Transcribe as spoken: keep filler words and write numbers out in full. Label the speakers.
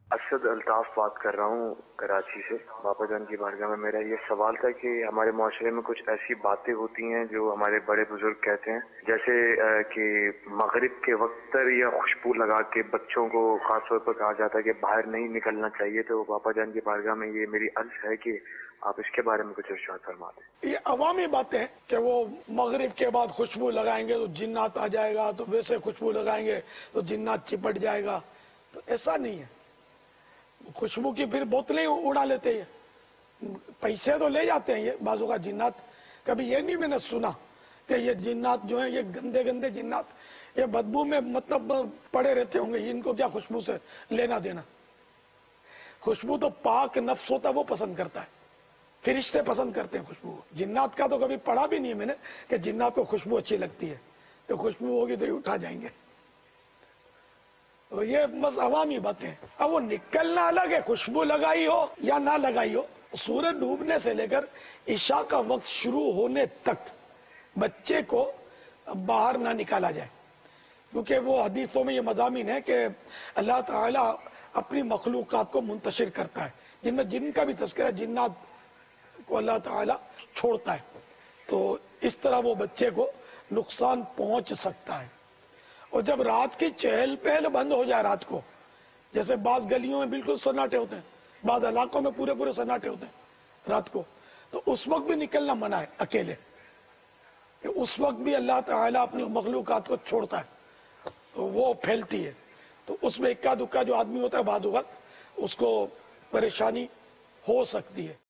Speaker 1: اسد الطاف بات کر رہا ہوں کراچی سے. باپا جان کی بارگاہ میں میرا یہ سوال تھا کہ ہمارے معاشرے میں کچھ ایسی باتیں ہوتی ہیں جو ہمارے بڑے بزرگ کہتے ہیں، جیسے کہ مغرب کے وقت پر یا خوشبو لگا کے بچوں کو خاص طور پر کہا جاتا ہے کہ باہر نہیں نکلنا چاہیے. تو باپا جان کی بارگاہ میں یہ میری عرض ہے کہ آپ اس کے بارے میں کچھ ارشاد فرما دیں.
Speaker 2: یہ عوامی باتیں ہیں کہ وہ مغرب کے بعد خوشبو لگائیں گے تو جنات آ جائے گا، تو ویسے خوشبو لگائیں گے تو جنات چپٹ جائے گا. تو ایسا نہیں ہے. خوشبو کی پھر بوتلیں اڑا لیتے ہیں، پیسے تو لے جاتے ہیں یہ بعضوں کا جنات. کبھی یہ نہیں میں نے سنا کہ یہ جنات جو ہیں یہ گندے گندے جنات یہ بدبو میں مطلب پڑے رہتے ہوں گے، ان کو کیا خوشبو سے لینا دینا. خوشبو تو پاک نفس ہوتا ہے، وہ پسند کرتا ہے، فرشتے پسند کرتے ہیں خوشبو. جنات کا تو کبھی پڑھا بھی نہیں ہے میں نے کہ جنات کو خوشبو اچھی لگتی ہے، کہ خوشبو ہوگی تو یہ اٹھا جائیں گے. تو یہ بس عوامی باتیں ہیں. اب وہ نکلنا الگ ہے، خوشبو لگائی ہو یا نہ لگائی ہو. سورج ڈوبنے سے لے کر عشاء کا وقت شروع ہونے تک بچے کو باہر نہ نکالا جائے، کیونکہ وہ حدیثوں میں یہ مضامین ہے کہ اللہ تعالیٰ اپنی مخلوقات کو منتشر کرتا ہے، جن میں جن کا بھی تذکرہ ہے، جنات کو اللہ تعالیٰ چھوڑتا ہے. تو اس طرح وہ بچے کو نقصان پہنچ سکتا ہے. اور جب رات کی چہل پہل بند ہو جائے رات کو، جیسے بعض گلیوں میں بالکل سناٹے ہوتے ہیں، بعض علاقوں میں پورے پورے سناٹے ہوتے ہیں رات کو، تو اس وقت بھی نکلنا منع ہے اکیلے، کہ اس وقت بھی اللہ تعالیٰ اپنی مخلوقات کو چھوڑتا ہے تو وہ پھیلتی ہے. تو اس میں اکا دکا جو آدمی ہوتا ہے بعض اوقات اس کو پریشانی ہو سکتی ہے.